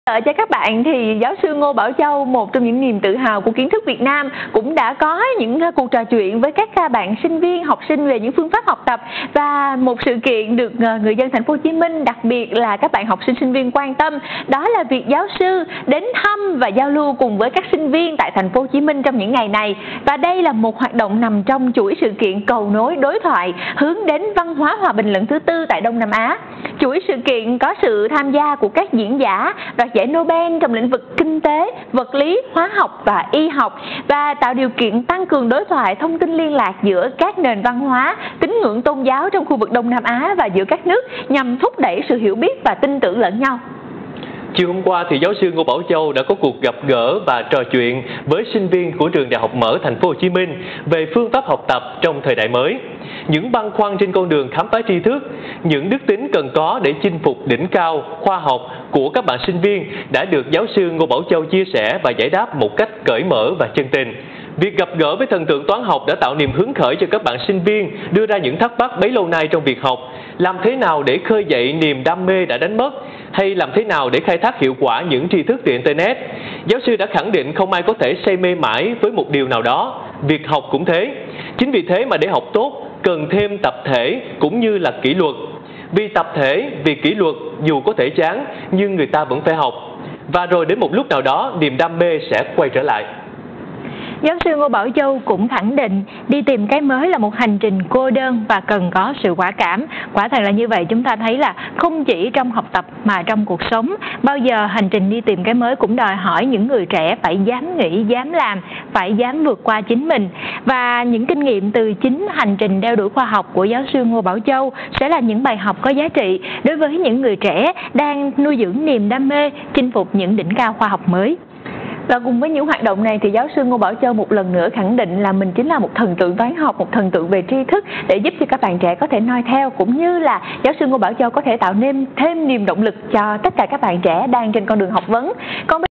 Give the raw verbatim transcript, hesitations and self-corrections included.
Ờ, cho các bạn thì giáo sư Ngô Bảo Châu, một trong những niềm tự hào của kiến thức Việt Nam, cũng đã có những cuộc trò chuyện với các bạn sinh viên, học sinh về những phương pháp học tập, và một sự kiện được người dân thành phố Hồ Chí Minh, đặc biệt là các bạn học sinh sinh viên quan tâm, đó là việc giáo sư đến thăm và giao lưu cùng với các sinh viên tại thành phố Hồ Chí Minh trong những ngày này. Và đây là một hoạt động nằm trong chuỗi sự kiện cầu nối đối thoại hướng đến văn hóa hòa bình lần thứ tư tại Đông Nam Á. Chuỗi sự kiện có sự tham gia của các diễn giả đoạt giải Nobel trong lĩnh vực kinh tế, vật lý, hóa học và y học, và tạo điều kiện tăng cường đối thoại, thông tin liên lạc giữa các nền văn hóa, tín ngưỡng tôn giáo trong khu vực Đông Nam Á và giữa các nước, nhằm thúc đẩy sự hiểu biết và tin tưởng lẫn nhau. Chiều hôm qua thì giáo sư Ngô Bảo Châu đã có cuộc gặp gỡ và trò chuyện với sinh viên của trường Đại học Mở thành phố Hồ Chí Minh về phương pháp học tập trong thời đại mới, những băn khoăn trên con đường khám phá tri thức, những đức tính cần có để chinh phục đỉnh cao khoa học của các bạn sinh viên đã được giáo sư Ngô Bảo Châu chia sẻ và giải đáp một cách cởi mở và chân tình. Việc gặp gỡ với thần tượng toán học đã tạo niềm hứng khởi cho các bạn sinh viên đưa ra những thắc mắc bấy lâu nay trong việc học. Làm thế nào để khơi dậy niềm đam mê đã đánh mất? Hay làm thế nào để khai thác hiệu quả những tri thức từ Internet? Giáo sư đã khẳng định không ai có thể say mê mãi với một điều nào đó. Việc học cũng thế. Chính vì thế mà để học tốt, cần thêm tập thể cũng như là kỷ luật. Vì tập thể, vì kỷ luật, dù có thể chán, nhưng người ta vẫn phải học. Và rồi đến một lúc nào đó, niềm đam mê sẽ quay trở lại. Giáo sư Ngô Bảo Châu cũng khẳng định đi tìm cái mới là một hành trình cô đơn và cần có sự quả cảm. Quả thật là như vậy, chúng ta thấy là không chỉ trong học tập mà trong cuộc sống, bao giờ hành trình đi tìm cái mới cũng đòi hỏi những người trẻ phải dám nghĩ, dám làm, phải dám vượt qua chính mình. Và những kinh nghiệm từ chính hành trình đeo đuổi khoa học của giáo sư Ngô Bảo Châu sẽ là những bài học có giá trị đối với những người trẻ đang nuôi dưỡng niềm đam mê, chinh phục những đỉnh cao khoa học mới. Và cùng với những hoạt động này thì giáo sư Ngô Bảo Châu một lần nữa khẳng định là mình chính là một thần tượng toán học, một thần tượng về tri thức, để giúp cho các bạn trẻ có thể noi theo, cũng như là giáo sư Ngô Bảo Châu có thể tạo nên thêm niềm động lực cho tất cả các bạn trẻ đang trên con đường học vấn. Còn